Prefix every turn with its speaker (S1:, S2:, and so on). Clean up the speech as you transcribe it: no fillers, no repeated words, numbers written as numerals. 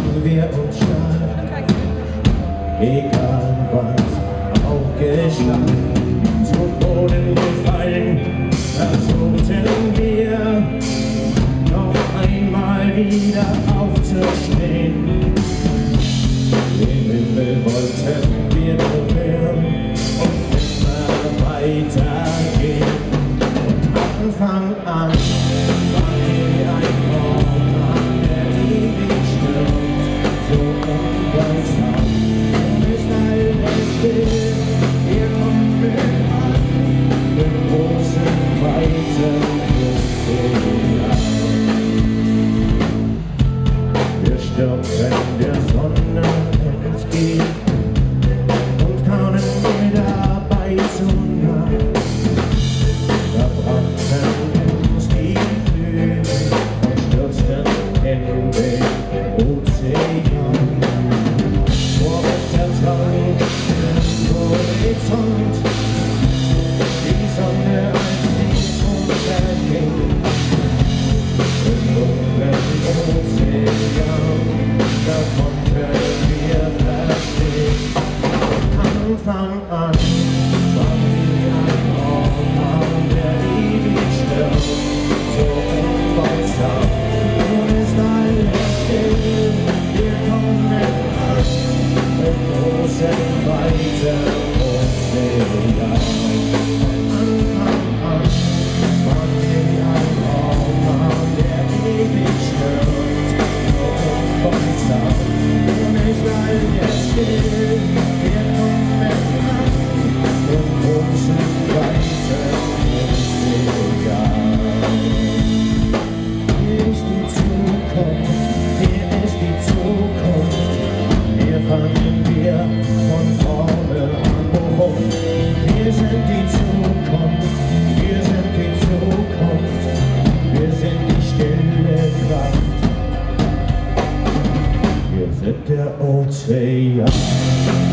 S1: machen wir uns stark, egal was auch geschah. Zu Boden gefallen, versuchten wir noch einmal wieder aufzustehen. Den Himmel wollten wir berühren und immer weitergehen. Und Anfang an waren wir ein Ort, der ewig stirbt, so unweisam. Und ist alles still, wir kommen an, den großen, weiten Ozean. Wir stürmten der Sonne entgegen und kamen mir dabei zu nah. Da brachten uns die Flügel und stürzten in den Ozean. Vor uns ertrank der Horizont, die Sonne als sie unterging. Im dunklen Ozean, da konnten wir verstehen. Anfang an waren wir ein Ort, der ewig stirbt, so unweisam. Nun ist alles still, wir kommen an, im großen, weiten Ozean. Anfang an waren wir ein Ort, der ewig stirbt, so unweisam. Nun ist alles still, wir kommen an, im großen, weiten Ozean. Hier ist die Zukunft, hier ist die Zukunft. Hier fangen wir von vorne an. Wir sind die Zukunft, wir sind die Zukunft. Wir sind die stille Kraft. Wir sind der Ozean.